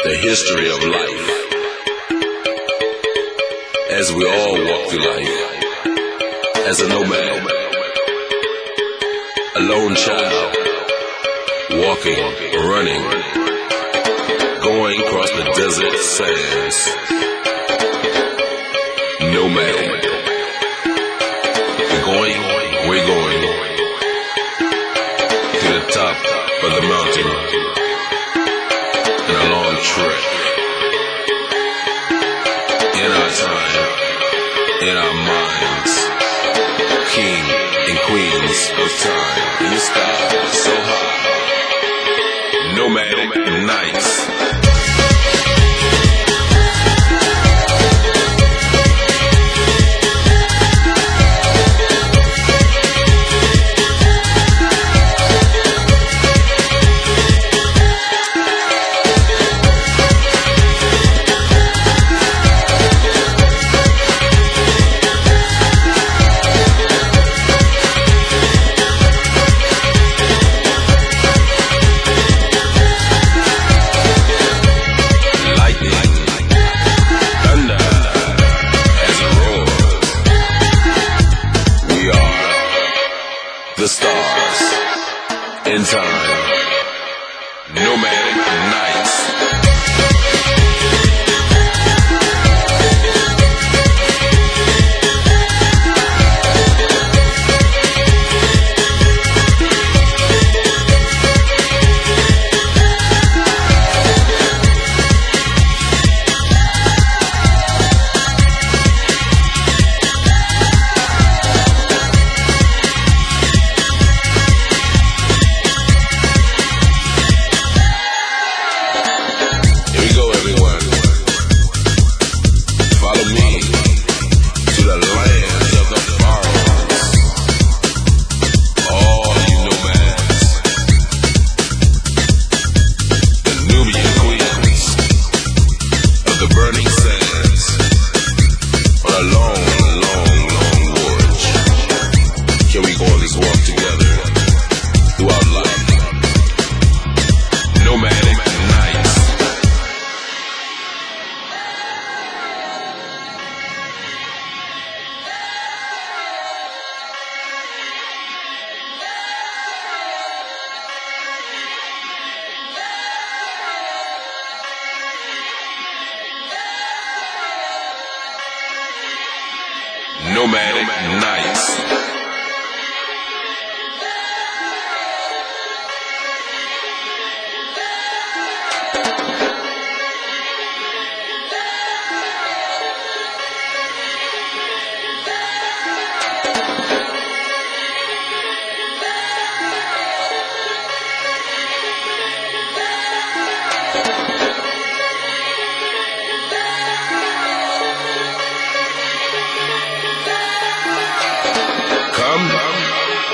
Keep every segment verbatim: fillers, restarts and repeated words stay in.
the history of life. As we all walk through life, as a nomad, a lone child, walking, running, going across the desert sands. Nomad, we're going, we're going to the top of the mountain in a long trek. In our time, in our minds, king and queens of time, in the sky, so high, nomadic nights. The stars, in time, nomadic nights. Nomadic nights.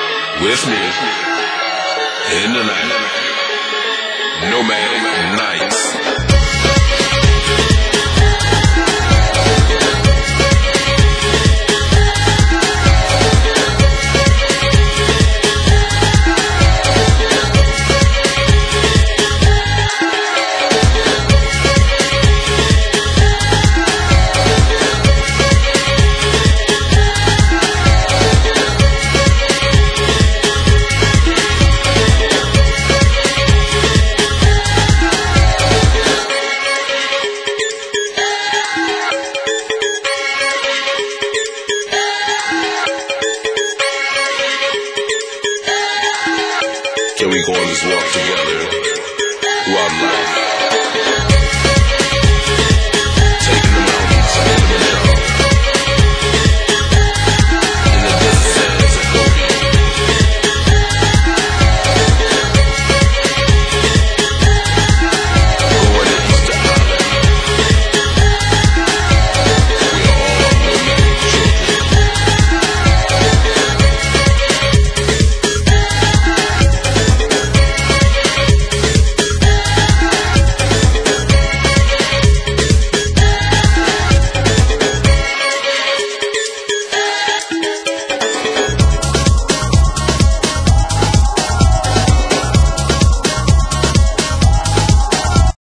With me in the night, nomadic night.